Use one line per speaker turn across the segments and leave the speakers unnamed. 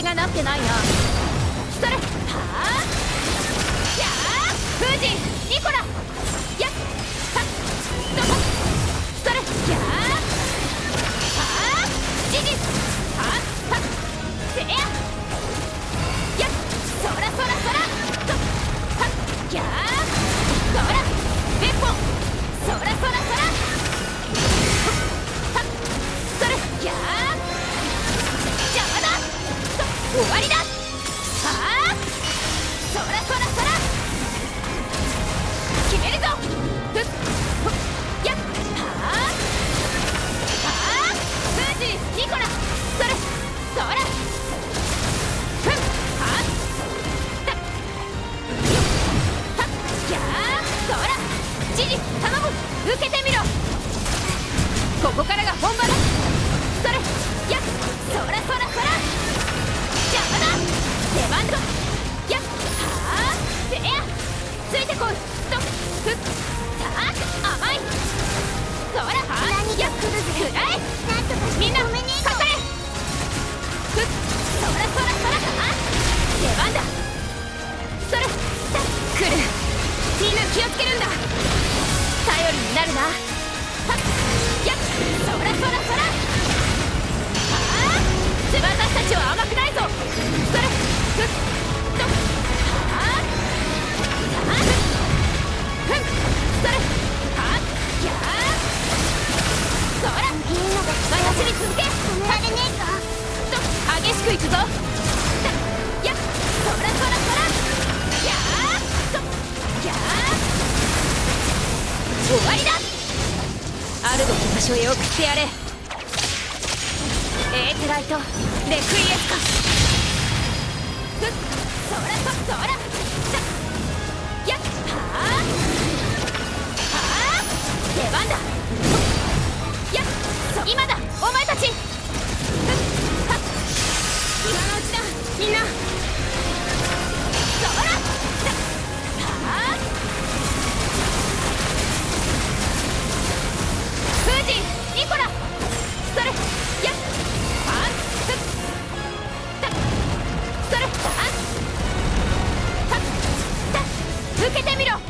がなってないな。それはあやあフージニコラやっはっどこそれやあはあジジはっはっせややっそらそらそらとはっやあそらべっぽそらそらそらはっそれやあ邪魔だと終わりだ。はあそらそらそら決めるぞ。ふっほっやっはあはあフージニコラそれそらふんはったよっはっやあそらジジ頼む受けてみろ。ここからが本場だ。それやっそらそらそら邪魔だ出番だ。やっはあせやついてこいとふっさあ甘いそらはあやっくらえみんなかかれふっそらそらそらか出番だ。それさ来るみんな気をつけるんだ。頼りになるな。はっやっそらそらそらはあ私たちは甘くないぞ。それふっとはあさあふんそれはやあそら私に続け止められねえかと激しくいくぞ。やっそらそらそらやあとやあ終わりだ。あるべき場所へ送ってやれ。エーテライトレクイエスかふっそらそらさやっはあはあ出番だ。やっそ今だお前たちふっはっ今のうちだみんなそらさはあフージニコラそれやっはっふったそれはっはった受けてみろと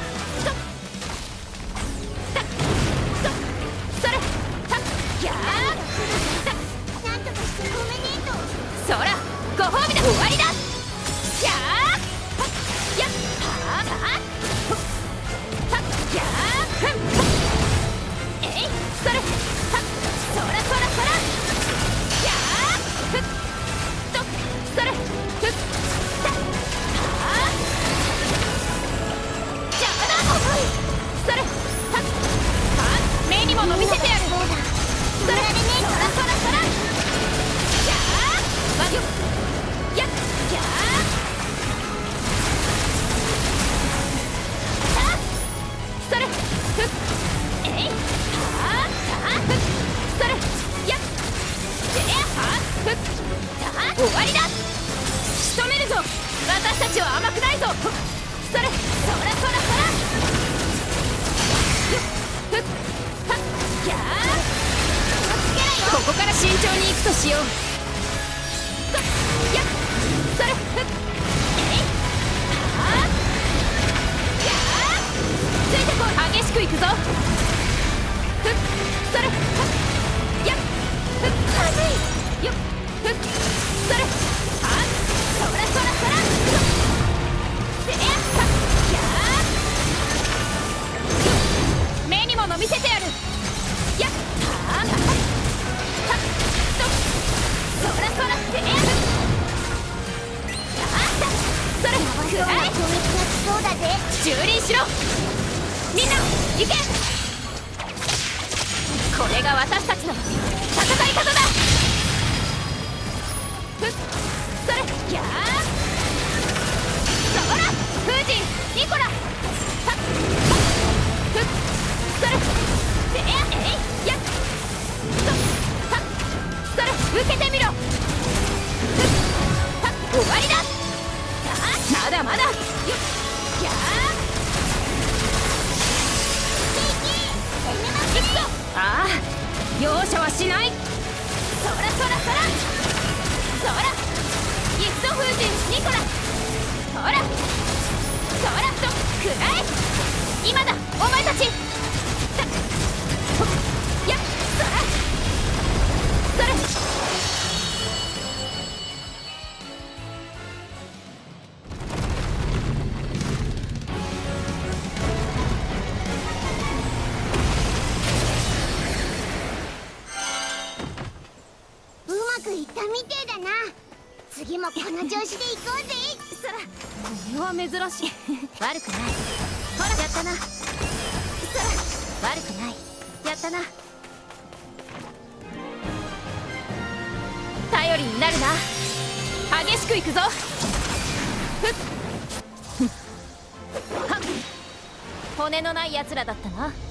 たとそれはっやあたなんとかしてごめんねとそらご褒美だ終わりだ。やあはっやっはあはっほっはっやあふんほっえいそれはっそらそらそらやあふっとそれふったはあ邪魔だそれはっは目にもの見せてやる。それそらそらそらやあわよやっやあさあそれふっえいはあさあふっそれやっせやはあふっさあ終わりだ。仕留めるぞ私たちは甘くないぞ。それそらそらそらふっはっやあここから慎重に行くとしよう。そやっそれふっえいはあやあついてこい激しくいくぞ。ふっそれはっやっふっはずいよっふっそれはっそらそらそらせやはっやあ目にもの見せてやる。やっはあはっとそらそらせやあったそれくらえそうだぜ蹂躙しろみんな行け。これが私たちの戦い方だ。ふっそれやあそらフージニコラはっふっそれせやえいやっとはっそれ受けてみろ。ふっはっ終わりだ。さあまだまだよっやあ行くぞ。ああ容赦はしない。そらそらそらそらい
この調子で行こうぜ。
そら、これは珍しい。悪くない。ほら、やったな。そら、悪くない。やったな。頼りになるな。激しくいくぞ。ふっはっ、骨のない奴らだったな。